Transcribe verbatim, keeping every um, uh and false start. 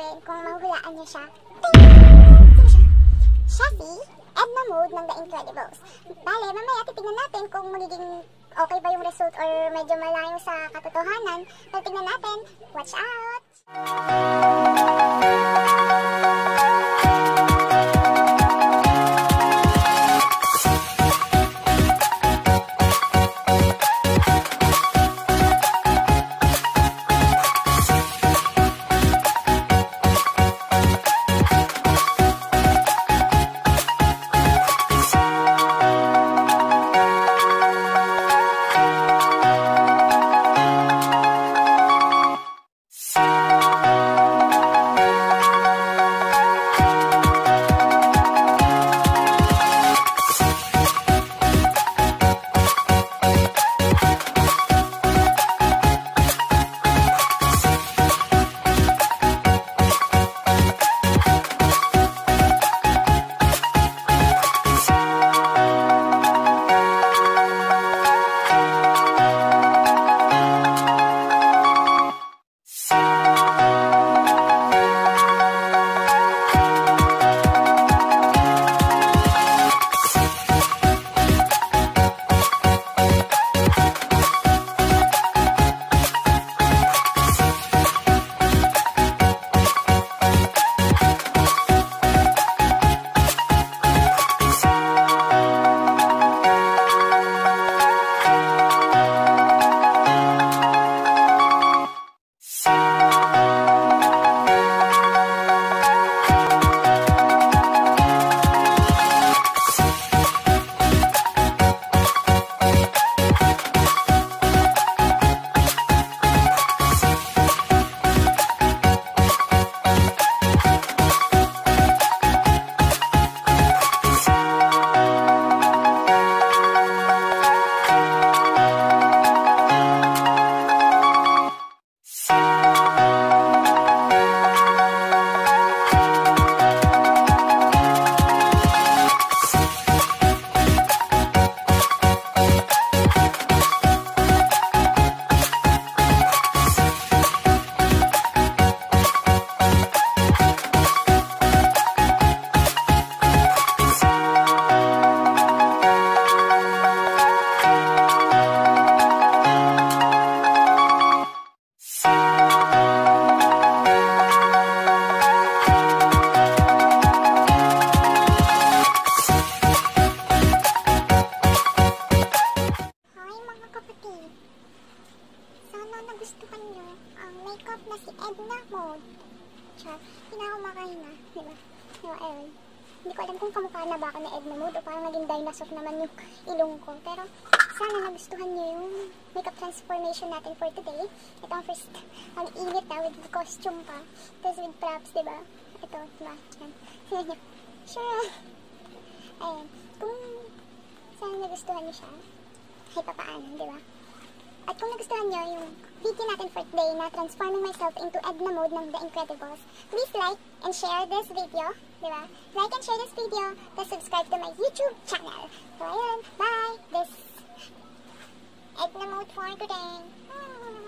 gagawin kung mahuhulaan niya siya. Sino siya? Siya si Edna Mode ng The Incredibles. Bale, mamaya titignan natin kung magiging okay ba yung result or medyo malayo sa katotohanan. Pero tignan natin. Watch out! Edna Mode. Siya, pinakamakain na, diba? Diba, ayun. Hindi ko alam kung kamukha na ba ako na Edna Mode o parang naging dinosaur naman yung ilong ko. Pero, sana nagustuhan nyo yung makeup transformation natin for today. Ito ang first, ang init na with costume pa. Tapos with props, diba? Ito, diba? Yan. Sure. Ayun. Kung sana nagustuhan nyo siya, kahit pa paano, diba? At kung nagustuhan nyo yung video natin for today na transforming myself into Edna Mode ng The Incredibles, please like and share this video, diba? Like and share this video, to subscribe to my YouTube channel. So ayun, bye! This Edna Mode for today.